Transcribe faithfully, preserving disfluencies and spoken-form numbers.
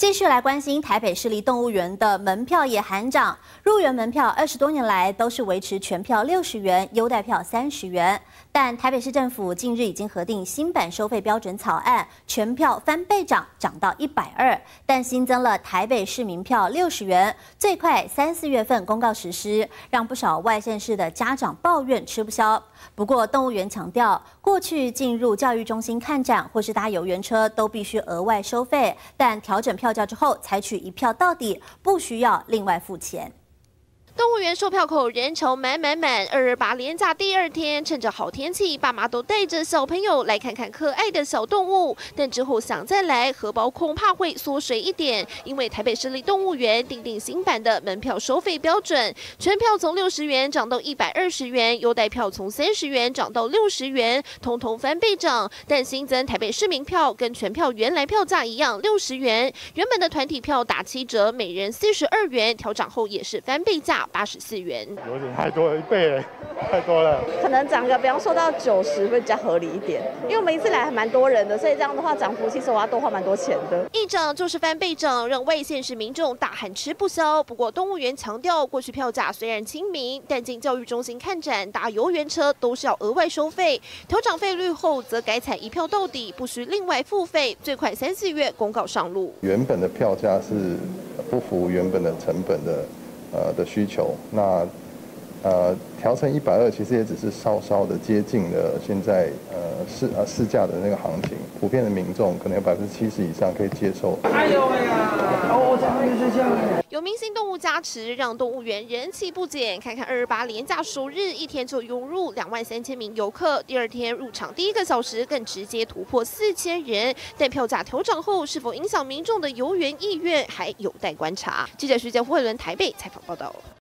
继续来关心台北市立动物园的门票也喊涨，入园门票二十多年来都是维持全票六十元，优待票三十元。但台北市政府近日已经核定新版收费标准草案，全票翻倍涨，涨到一百二，但新增了台北市民票六十元，最快三四月份公告实施，让不少外县市的家长抱怨吃不消。不过动物园强调，过去进入教育中心看展或是搭游园车都必须额外收费，但调整票价之后，采取一票到底，不需要另外付钱。 动物园售票口人潮满满满，二二八连假第二天，趁着好天气，爸妈都带着小朋友来看看可爱的小动物。但之后想再来，荷包恐怕会缩水一点，因为台北市立动物园订定新版的门票收费标准，全票从六十元涨到一百二十元，优待票从三十元涨到六十元，通通翻倍涨。但新增台北市民票跟全票原来票价一样六十元，原本的团体票打七折，每人四十二元，调涨后也是翻倍价。 八十四元， 有点太多了，一倍了，太多了。 可能涨个，比方说到九十会比较合理一点，因为我们一次来还蛮多人的，所以这样的话涨幅其实我要多花蛮多钱的。 一涨就是翻倍涨，让外县市民众大喊吃不消。不过动物园强调，过去票价虽然亲民，但进教育中心看展、搭游园车都是要额外收费。调涨费率后，则改采一票到底，不需另外付费，最快三四月公告上路。 原本的票价是不符原本的成本的。 呃的需求，那呃调成一百二，其实也只是稍稍的接近了现在呃市呃市价的那个行情，普遍的民众可能有百分之七十以上可以接受。哎呦喂呀， 哦，在外面睡觉。有明星动物加持，让动物园人气不减。看看二二八连假首日，一天就涌入两万三千名游客，第二天入场第一个小时更直接突破四千人。但票价调涨后，是否影响民众的游园意愿，还有待观察。记者徐杰、胡慧伦台北采访报道。